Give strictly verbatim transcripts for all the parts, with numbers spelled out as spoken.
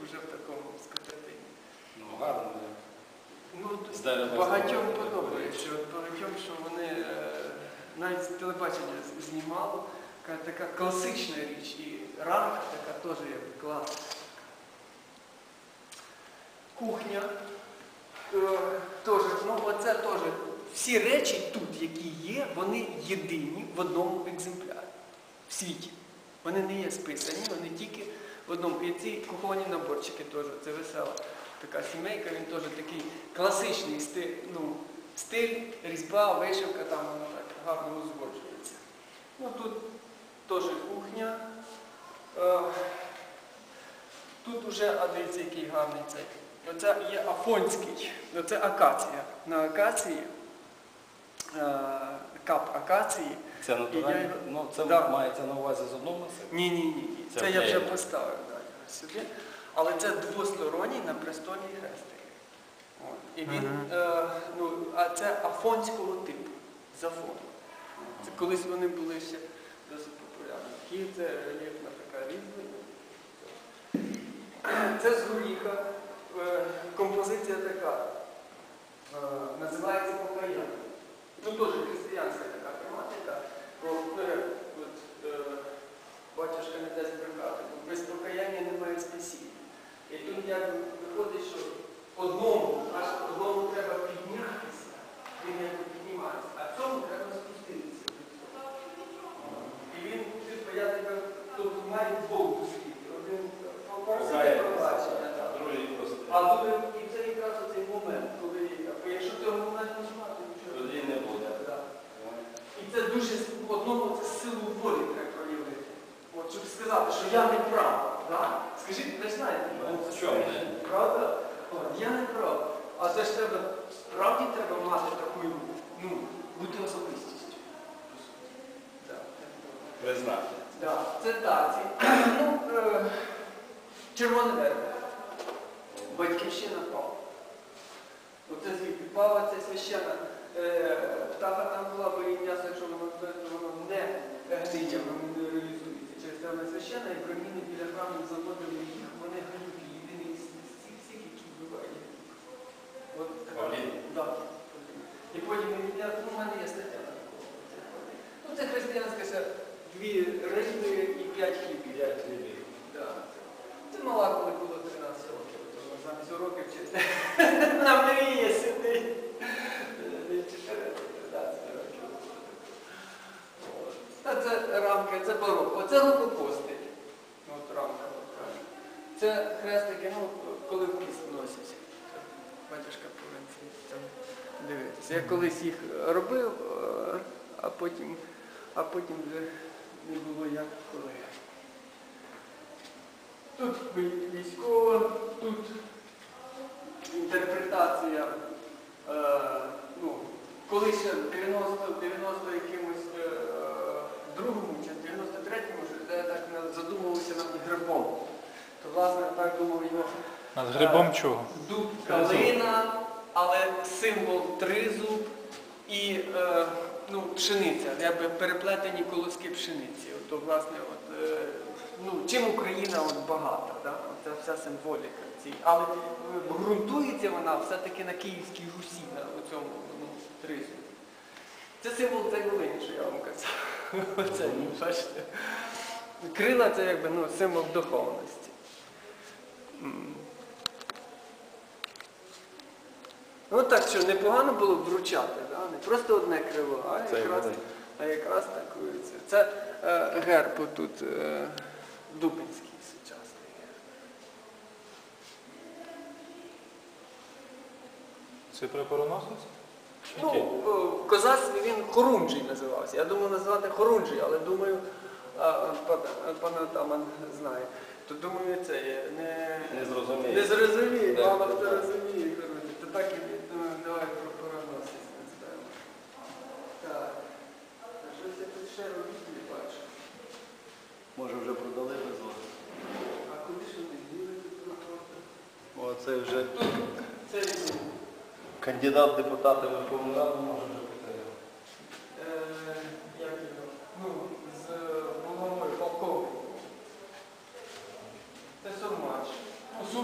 вже в такому скатертині. Ну, гарно. Ну, З дерева багатьом зроблено. подобається, от багатьом, що вони е, навіть з телебачення з- знімало, така, така класична річ, і рамка така теж є класна. Кухня. Е, теж, ну оце теж, всі речі тут, які є, вони єдині в одному екземплярі в світі. Вони не є списані, вони тільки в одному. І ці кухонні наборчики теж, це весела така сімейка, він теж такий класичний стиль, ну, стиль, різьба, вишивка, там воно так гарно узгоджується. Ну тут теж кухня. Е, тут уже, а дивіться, який гарний цей. Оце є афонський, оце акація. На акації, е, кап акації. Це натурально? його- Ну, це Да. мається на увазі з одного насипу? Ні, ні, ні. Це, Це я вже окей. поставив далі сюди. Але це двосторонній на престолі хрестик. От. І він, Мгм. е, ну, а це афонського типу, з Афону. Це колись вони були ще досить популярні. Такі це рельєфна така різьба. Це з горіха. Е, композиція така. Е, називається покаяння. Ну, теж християнська така тематика. Про, е, от, е, батюшка не дасть брехати. Без покаяння немає спасіння. І тут як виходить, що одному, аж одному треба піднятися, він якби піднімається, а цьому треба спуститися. І він, типу, я тебе, тут має двох дослідів. Один попросив пробачення, так. Другий просто. А буде, і це якраз оцей момент, коли, бо якщо цього моменту немає, то нічого. Тоді не буде. Так. І це дуже, в одному це силу волі треба проявити. От, щоб сказати, що я не прав. Да? Скажіть, ви знаєте, Ну, це в чому? правда? От, я не прав. А це ж треба, справді треба мати таку, ну, бути особистістю. Так. Визнати. Да, це таці. Ну, е, червоне дерево. Батьківщина Пава. Оце звідки Пава, це священна. Е, птаха там була, бо її м'ясо, якщо воно, воно не гниє, воно не реалізується. Через це вона священна, і проміни біля храмів заводили їх, вони гниють єдиний з цих всіх, які вбивають. От така. Павлін. Да. І потім я, ну, в мене є стаття такого. Ну, це християнська ще дві риби і п'ять хлібів. П'ять хлібів. Да. Це мала, коли було тринадцять років, то замість уроків вчити. На мрії сидить. чотирнадцять років. От. Та це рамка, це барок. Оце рукопостиль. От рамка. От. Це хрестики, ну, коли в піст носять. Батюшка повинен там дивитися. Я колись їх робив, а потім, а потім вже не було як коли. Тут військова, тут інтерпретація, е, ну, коли ще в дев'яносто якимось е, другому чи дев'яносто третьому, що я так задумувався над грибом. То, власне, так думав його. Над грибом е, чого? Дуб, калина, але символ тризуб і е, ну, пшениця, якби переплетені колоски пшениці. От, то, власне, от, е, ну, чим Україна от, багата, да? Це вся символіка. Цій. Але е, ґрунтується вона все-таки на Київській Русі, на цьому ну, тризубі. Це символ цієї Волині, що я вам казав. Оце, бачите. Крила це якби ну, символ духовності. М. Ну так що, непогано було б вручати, да? Не просто одне крило, а Це якраз, Волинь. а якраз такою. Це е, герб тут е, Дубинський сучасний герб. Це прапороносець? Ну, о, в козацтві він Хорунжий називався. Я думав назвати Хорунжий, але думаю, а, а, пан, пан Атаман знає. То думаю, це є не, Не зрозуміє. не зрозуміє, Так, мало так, хто так. розуміє Хорунжий. То так і думаю, давай прапороносець назвемо. Так. А щось я тут ще робити не бачу. Може вже продали без вас. А куди ж вони діли тут пропорти? Оце вже Це він. кандидат в депутати Верховної Ради може вже піти. Е, як його? Ну, з головою полковнику. Це Сурмач. Ну,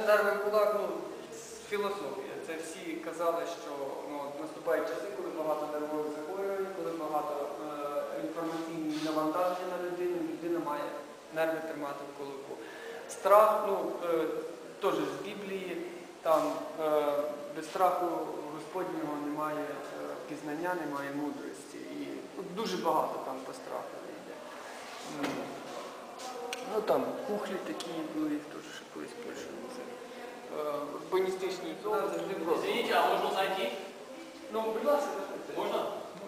термін кулак, ну, філософія. Це всі казали, що ну, наступають часи, коли багато нервових захворювань, коли багато е, інформаційних навантажень на людину, людина має нерви тримати в кулаку. Страх, ну, е, теж з Біблії, там е, без страху Господнього немає е, пізнання, немає мудрості. І ну, дуже багато там по страху йде. Ну там кухлі такі були, теж ще колись в Польщі. Урбаністичні зони завжди просто. Извините, а можно зайти? Ну, будь ласка, Можно?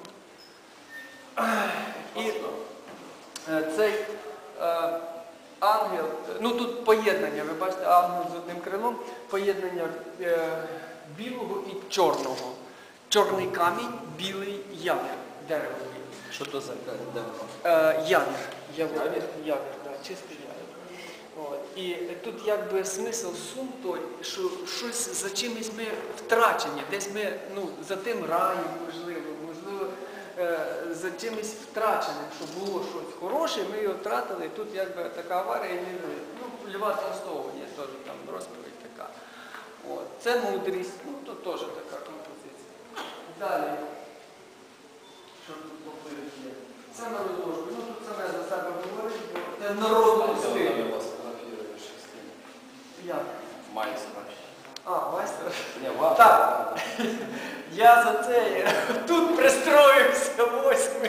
і е, цей е, ангел, ну тут поєднання, ви бачите, ангел з одним крилом, поєднання е, білого і чорного. Чорний камінь, білий явір, дерево. Що то за дерево? Е, явір. Явір, явір, да, чистий явір. От. І тут якби смисл сум той, що щось за чимось ми втрачені, десь ми ну, за тим раєм, можливо, можливо, е, за чимось втраченим, що було щось хороше, ми його втратили, і тут якби така аварія і не буде. Ну, Льва Толстого є теж там розповідь така. От. Це мудрість, ну то теж така композиція. Далі. Що тут попливи є? Саме розложку. Ну тут саме за себе говорить, бо це народний стиль. Як? Майстра. А, майстер? Ні, вас. Так. Я за це тут пристроївся восьмий.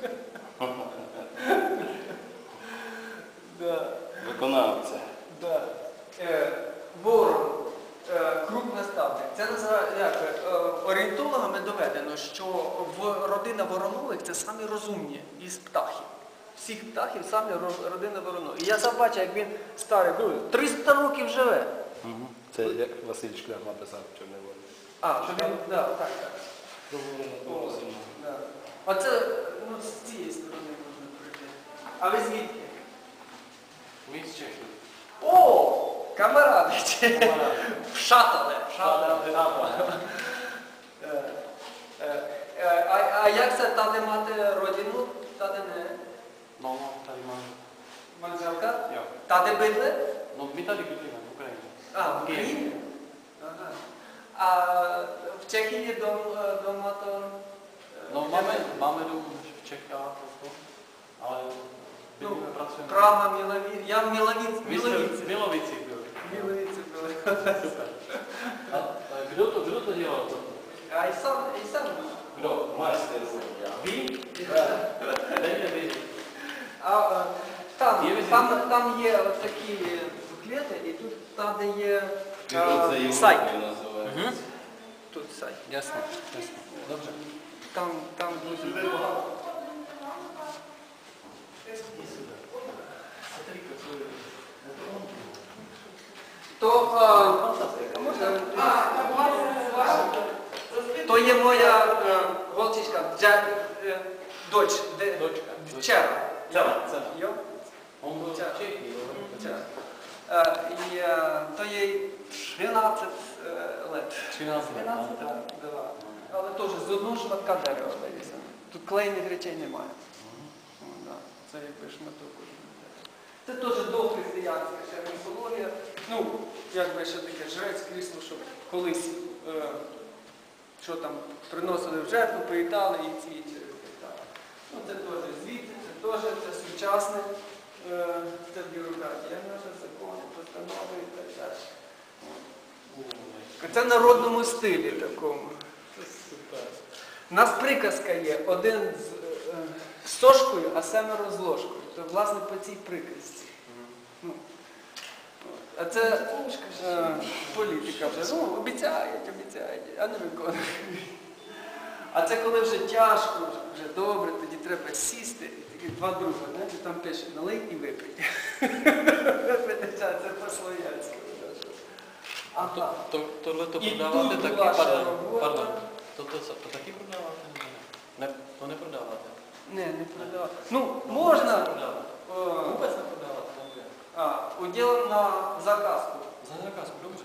Да, Виконавця. да. Е, ворон, е, круг наставник. Це називається, як, е, орієнтологами доведено, що в родина воронових це самі розумні із птахів. Всіх птахів саме ро- родина воронових. І я сам бачу, як він старий, ну, триста років живе. Угу. Це як Василь Шкляр написав в Чорній волі. А, що він, да, так, так. О, да. Оце, ну, з цієї сторони можна прийти. А ви звідки? Мы из Чехии. О, камаради! Камаради. Вшатали, вшатали. Е, е, е, А, а як це та не мати родину? Та не не? No, no, tady mám. Манжелка? Jo. Та де бидли? No, my tady bydlíme v Ukrajině. А, в Україні? Ага. А в Чехії дом, е, дома то... е, No, де máme, ви? máme dům v Čechách, jako, ale Ну, bydlíme, pracujeme. Прага, Міловіць. Я в Міловіць, Vy jste v Міловіці. Milovici byli. Міловіці були. Super. A, a kdo, to, kdo to dělal? To? А і сам, і сам. Кdo? Майстер. Vy? Dejte vy. А е, там, Є там, там є от такі буклети, і тут там, де є Це е, сайт. Європою називається. Тут сайт. Jasně, jasně. Dobře. Там, там дуже багато. То, е, е, то є моя е, голчичка, Джек, е, доч, де, Дочка. Чера. Cena, cena. Йо? On byl Čau. v Čechii. Чера. Е, І е, то їй тринадцять е, лет. třináct let. тринадцять, no. так, да. Але теж з одного шматка дерева вирізано. Тут клейних речей немає. О, да. Це якби шматок уже. Це теж дохристиянська ще міфологія. Ну, якби ще таке жрець крісло, що колись е, що там приносили в жертву, поїдали і ці і ці. Так. Ну, це теж звідти, це теж це сучасне, е, це бюрократія наша, закони, постанови і так далі. Це в народному стилі такому. У нас приказка є, один з, е, з сошкою, а семеро з ложкою. То, власне, по цій приказці. Ну, от. А це е, політика вже. Ну, обіцяють, обіцяють, а не виконують. А це коли вже тяжко, вже, вже добре, тоді треба сісти. І такі два друга, знаєте, там пише налий і випий. Це по-слов'янськи. A to, to, tohle to I prodáváte tu taky? vaše Pardon, robota. pardon. To, to, to taky prodáváte? Ne, to neprodáváte. Не, не продавати. Ну, можна. Neprodáváte. Е, Vůbec neprodáváte, nebo jak? А, уділ на заказку. Za zakázku, dobře.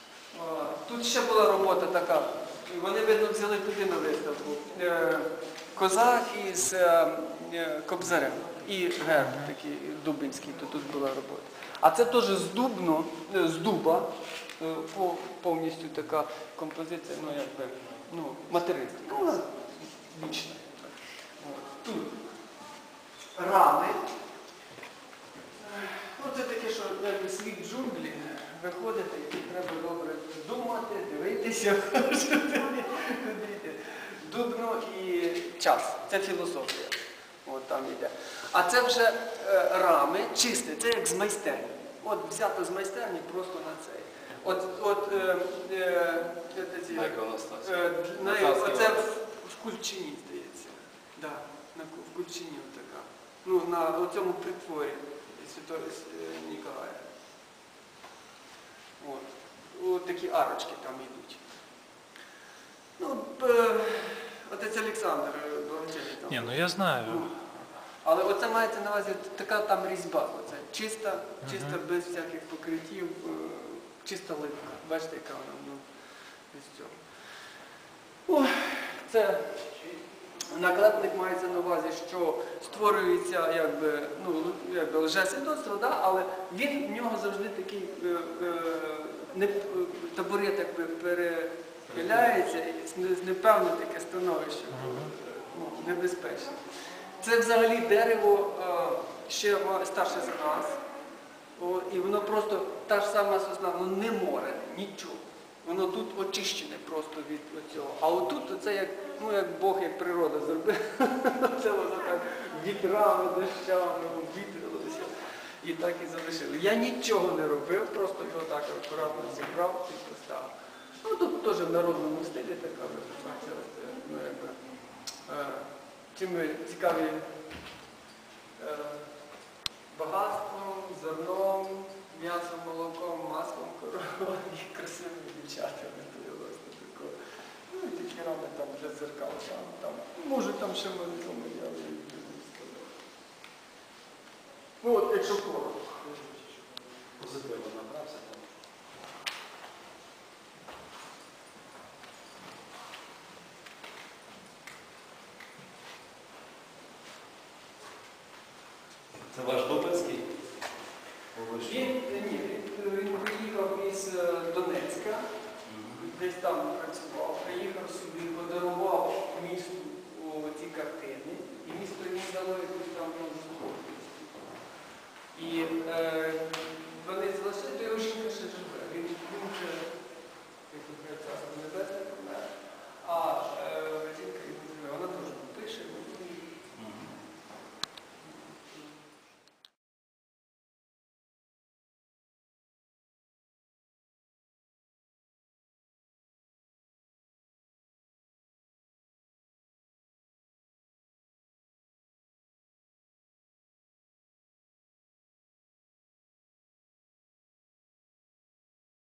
О, Тут ще була робота така. Вони, видно, взяли туди на виставку. Е, козак із е, е, кобзарем. І герб такий дубинський, то тут була робота. А це теж з дубно, е, з дуба, е, по- повністю така композиція, ну якби, ну, материнська. Ну, вона вічна. От. Тут рами. Ну, це таке, що якби світ джунглі, виходити, і треба добре думати, дивитися, що туди йти. Дубно і час. Це філософія. От там йде. А це вже е, рами чисте, це як з майстерні. От взято з майстерні просто на цей. От, от е, е, е, ці, На іконостасі. е, на- Царський оце образ. в, в Кульчині, здається. Да, на, Ку- в Кульчині така. Ну, на цьому притворі Святого е, Ніколая. От. От такі арочки там йдуть. Ну, е, отець Олександр е, Богатирний там. Ні, ну я знаю. Ну, але оце мається на увазі така там різьба. Оце чиста, чиста без всяких покриттів, е, чиста липка. Бачите, яка вона, ну, без цього. О, це наклепник мається на увазі, що створюється якби, ну, якби лжесвідоцтво, да? Але він в нього завжди такий е, е, не, табурет якби перехиляється і непевне таке становище, ну, небезпечне. Це взагалі дерево е, ще старше за нас. О, і воно просто, та ж сама сосна, воно не морене, нічого. Воно тут очищене просто від цього. А отут це як, ну, як Бог, як природа зробив. Це воно так вітрами, дощами, вітрилося. І так і залишили. Я нічого не робив, просто його так акуратно зібрав і поставив. Ну тут теж в народному стилі така випадка. Ну, якби, е, чим ми цікаві е, багатством, зерном, м'ясом, молоком, маслом, коровою і красивими дівчатами. То я власне такого. Ну і такі рами там для дзеркал, там, там. Може там ще в мене тому я вже не сказав. Ну от, якщо коротко. Позитивно набрався там. Це ваш Дубинський? Він, ні, він приїхав із е, Донецька, десь там працював, приїхав сюди по дорозі.